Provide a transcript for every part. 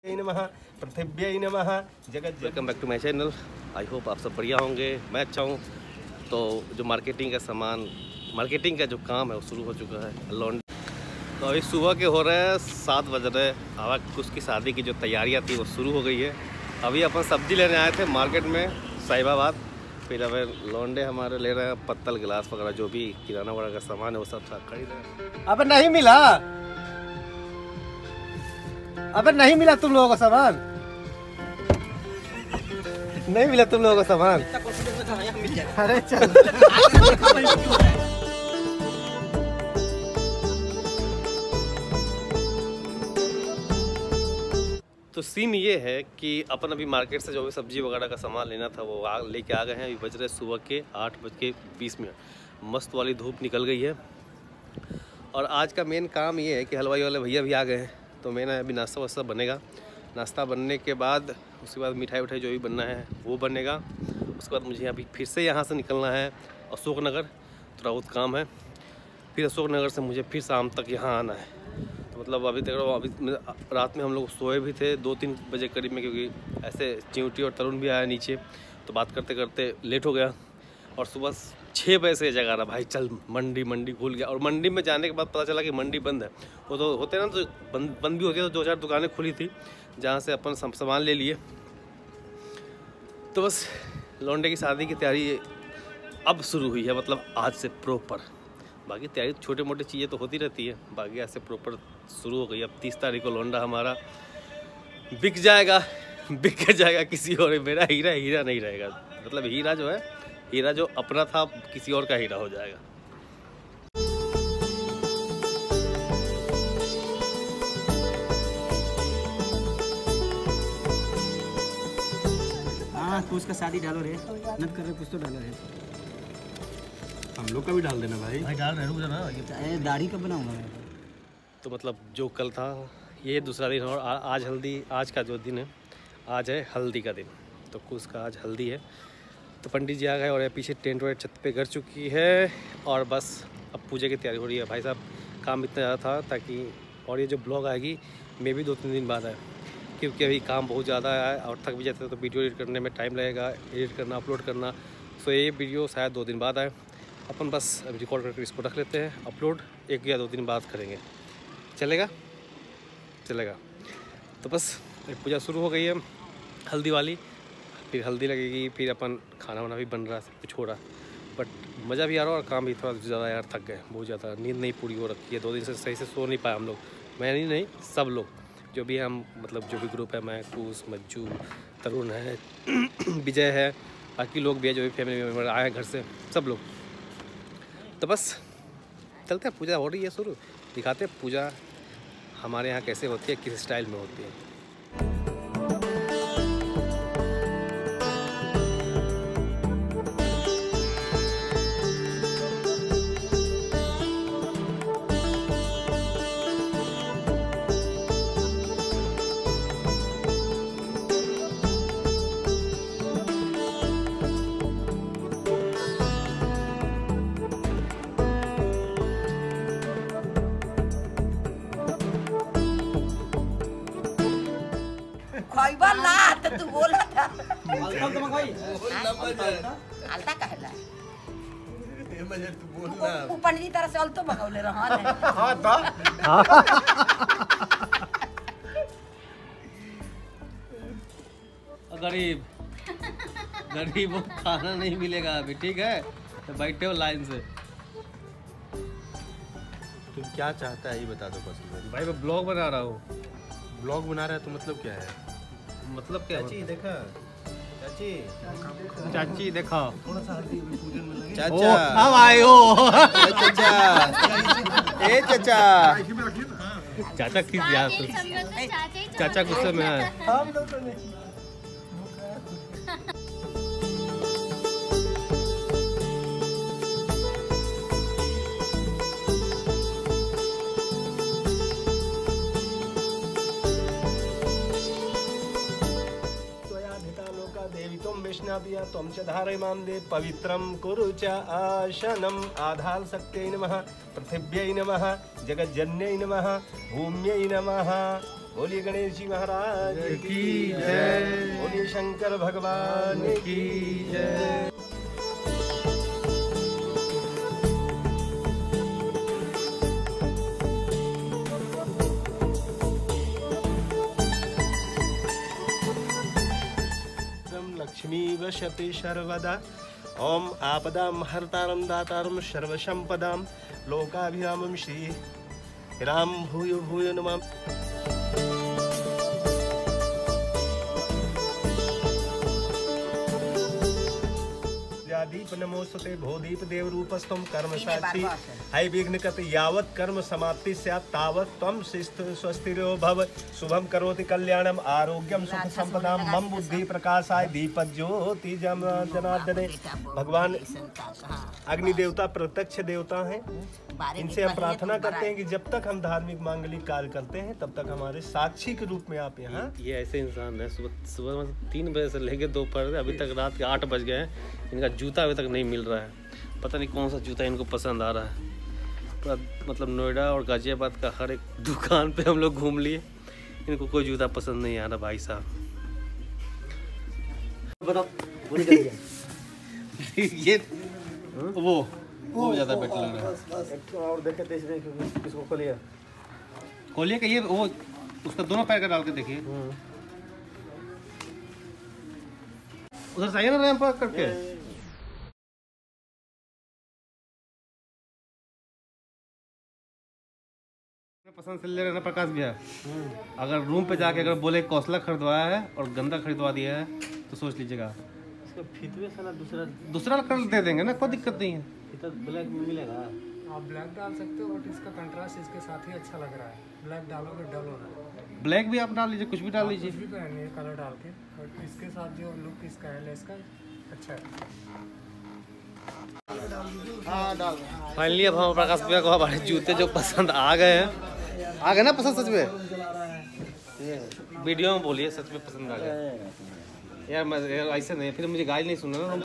नमः पृथिव्यै नमः जगत। Welcome back to my channel. I hope आप सब बढ़िया होंगे, मैं अच्छा हूँ। तो जो मार्केटिंग का जो काम है वो शुरू हो चुका है लॉन्ड्री। तो अभी सुबह के हो रहे हैं 7 बज रहे। अब उसकी शादी की जो तैयारियां थी वो शुरू हो गई है। अभी अपन सब्जी लेने आए थे मार्केट में साहिबाबाद। फिर अब लौंडे हमारे ले रहे हैं पत्तल गिलास वगैरह, जो भी किराना वगैरह का सामान है वो सब खरीद रहे हैं। अब नहीं मिला, अब नहीं मिला तुम लोगों को सामान, नहीं मिला तुम लोगों को सामान। अरे चल तो सीन ये है कि अपन अभी मार्केट से जो भी सब्जी वगैरह का सामान लेना था वो लेके आ गए हैं। अभी बज रहे सुबह के 8:20। मस्त वाली धूप निकल गई है। और आज का मेन काम ये है कि हलवाई वाले भैया भी आ गए हैं। तो मेन अभी नाश्ता वास्ता बनेगा। नाश्ता बनने के बाद उसके बाद मिठाई उठाई जो भी बनना है वो बनेगा। उसके बाद मुझे अभी फिर से यहाँ से निकलना है अशोक नगर, थोड़ा बहुत काम है। फिर अशोक नगर से मुझे फिर शाम तक यहाँ आना है। तो मतलब अभी देख रहा हूँ, अभी रात में हम लोग सोए भी थे 2-3 बजे करीब में, क्योंकि ऐसे चिंटी और तरुण भी आया नीचे। तो बात करते करते लेट हो गया। और सुबह 6 बजे से जगा रहा भाई चल मंडी खुल गया। और मंडी में जाने के बाद पता चला कि मंडी बंद है। वो तो होते ना, तो बंद भी होती है। तो 2-4 दुकानें खुली थी जहाँ से अपन सामान ले लिए। तो बस लौंडे की शादी की तैयारी अब शुरू हुई है, मतलब आज से प्रॉपर। बाकी तैयारी छोटे मोटे चीज़ें तो होती रहती है, बाकी ऐसे प्रॉपर शुरू हो गई। अब 30 तारीख को लौंडा हमारा बिक जाएगा किसी और। मेरा हीरा नहीं रहेगा। मतलब हीरा जो अपना था किसी और का हीरा हो जाएगा। हाँ कुछ का शादी डालो रे, नट कर रहे कुछ तो डालो रे। हम लोग का भी डाल देना भाई डाल रहे, रुक जाना। ये दाढ़ी कब बनाऊंगा मैं? तो मतलब जो कल था ये दूसरा दिन, और आज का जो दिन है, आज है हल्दी का दिन। तो कुछ का आज हल्दी है। तो पंडित जी आ गए और ये पीछे टेंट वेंट छत पे कर चुकी है। और बस अब पूजा की तैयारी हो रही है। भाई साहब काम इतना ज़्यादा था ताकि, और ये जो ब्लॉग आएगी मे भी 2-3 दिन बाद आए, क्योंकि अभी काम बहुत ज़्यादा है और थक भी जाते हैं। तो वीडियो एडिट करने में टाइम लगेगा, एडिट करना, अपलोड करना। सो ये वीडियो शायद 2 दिन बाद आए। अपन बस अभी रिकॉर्ड करके इसको रख लेते हैं, अपलोड 1 या 2 दिन बाद करेंगे। चलेगा। तो बस पूजा शुरू हो गई है हल्दी वाली। फिर हल्दी लगेगी, फिर अपन खाना वाना भी बन रहा है, सब कुछ हो रहा। बट मज़ा भी आ रहा है और काम भी थोड़ा ज़्यादा यार, थक गए बहुत ज़्यादा। नींद नहीं पूरी हो रखी है 2 दिन से, सही से सो नहीं पाए हम लोग। मैं नहीं सब लोग जो भी हम, मतलब जो भी ग्रुप है, मैं, कूस, मज्जू, तरुण है, विजय है, बाकी लोग भी है जो भी फैमिली मेम्बर आए हैं घर से, सब लोग। तो बस चलते हैं, पूजा हो रही है शुरू, दिखाते हैं पूजा हमारे यहाँ कैसे होती है, किस स्टाइल में होती है। खइबा ला त तू बोला था अलता तो भाई अलता कहला ए मजे तू बोलना। उ पंडित जी तरह से अलतो भगौले रहन। हां तो गरीब को खाना नहीं मिलेगा अभी, ठीक है? तो बैठे हो लाइन से। तुम क्या चाहता है ये बता दो बस मुझे। भाई मैं ब्लॉग बना रहा हूँ। ब्लॉग बना रहा है तो मतलब क्या है? मतलब क्या? चाची देखा, चाची देखा, थोड़ा सा हल्दी पूजन में लगे। चाचा अब आए हो। चाचा किस यार चाचा गुस्से में है। हम लोग तो नहीं। विष्णाभिया त्वं च धारयमां दे पवित्रं कुरु च आशनम्। आधाल शक्त्यै नमः, पृथिव्यै नमः, जगज्जन्यै नमः, भूम्यै नमः, बोलिए गणेश जी महाराज की जय। बोलिए शंकर भगवान की जय। लक्ष्मी वशति सर्वदा। ओम आपदां हर्तारं दातारं सर्वसंपदां लोकाभिरामं श्री राम भूयो भूयो नमामि। दीप नमोस्तुते भोदीप देव रूपस्तम कर्म साक्षी हाय विघ्न कत यावत कर्म समाप्ति स्यात् तावत त्वं स्वस्तिरो भव शुभम करोति कल्याणम आरोग्यम सुख संपदाम मम बुद्धि प्रकाशाय दीपक ज्योति जनार्दने। भगवान अग्नि देवता प्रत्यक्ष देवता हैं। इनसे हम प्रार्थना करते हैं कि जब तक हम धार्मिक मांगलिक कार्य करते हैं तब तक हमारे साक्षी के रूप में आप यहाँ। ये ऐसे इंसान है, सुबह 3 बजे से लेके दोपहर अभी तक रात के 8 बज गए हैं, इनका जूता अभी तक नहीं मिल रहा है। पता नहीं कौन सा जूता इनको पसंद आ रहा है। पूरा मतलब नोएडा और गाजियाबाद का हर एक दुकान पे हम लोग घूम लिए, इनको कोई जूता पसंद नहीं आ रहा भाई साहब। ये वो ज़्यादा बेटर लग रहा है। और देखे किसको खोलिए का ये वो उसका दोनों पैर का डाल के देखिए। उधर से आइए ना रैंप करके। पसंद से ले रहे ना प्रकाश भैया। अगर रूम पे जाके अगर बोले कौसला खरीदवाया है और गंदा खरीदवा दिया है तो सोच लीजिएगा। इसका फितवे साला दूसरा कलर दे देंगे ना, कोई दिक्कत नहीं है। फिता ब्लैक में मिलेगा। आप ब्लैक डाल सकते हो, बट इसका कंट्रास्ट इसके साथ ही अच्छा लग रहा है। ब्लैक डालोगे डल हो रहा है। ब्लैक भी आप डाल लीजिए, कुछ भी डाल लीजिए। कुछ भी पहनिए कलर डाल के, बट इसके साथ जो लुक इसका है इसका अच्छा है। फाइनली अब हम प्रकाश भैया को हमारे जूते जो पसंद आ गए ना पसंद सच में। वीडियो में बोलिए सच में पसंद आ गए यार। मैं ऐसे नहीं, फिर मुझे गाली नहीं सुनना ना।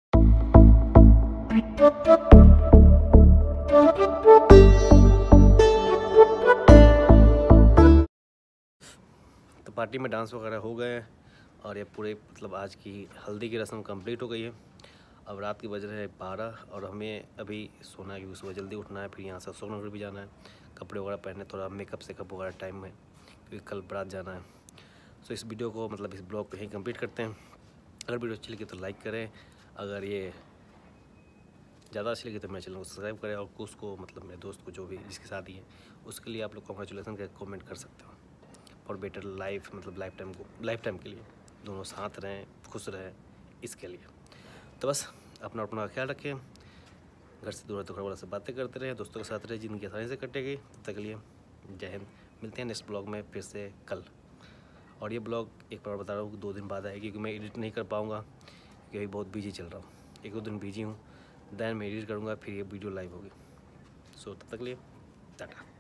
तो पार्टी में डांस वगैरह हो गए और ये पूरे मतलब आज की हल्दी की रस्म कंप्लीट हो गई है। अब रात के बज रहे हैं 12 और हमें अभी सोना है क्योंकि सुबह जल्दी उठना है। फिर यहाँ से सोनगर भी जाना है, कपड़े वगैरह पहनने, थोड़ा मेकअप सेकअप वगैरह टाइम में क्योंकि कल बारात जाना है। सो इस वीडियो को मतलब इस ब्लॉग पे ही कंप्लीट करते हैं। अगर वीडियो अच्छी लगी तो लाइक करें, अगर ये ज़्यादा अच्छी लगी तो मेरे चैनल को सब्सक्राइब करें और उसको मतलब मेरे दोस्त को जो भी जिसकी शादी है उसके लिए आप लोग कॉन्ग्रेचुलेसन का कमेंट कर सकते हो। और बेटर लाइफ मतलब लाइफ टाइम के लिए दोनों साथ रहें, खुश रहें, इसके लिए। तो बस अपना ख्याल रखें, घर से दूर तो घर वाला से बातें करते रहे, दोस्तों के साथ रहे, जिंदगी आसानी से कटेगी। तब तक के लिए जय हिंद। मिलते हैं नेक्स्ट ब्लॉग में फिर से कल। और ये ब्लॉग एक बार बता रहा हूँ 2 दिन बाद आएगी क्योंकि मैं एडिट नहीं कर पाऊँगा क्योंकि अभी बहुत बिजी चल रहा हूँ। 1-2 दिन बिजी हूँ, दैन मैं एडिट करूँगा, फिर ये वीडियो लाइव होगी। सो तब तक के लिए टाटा।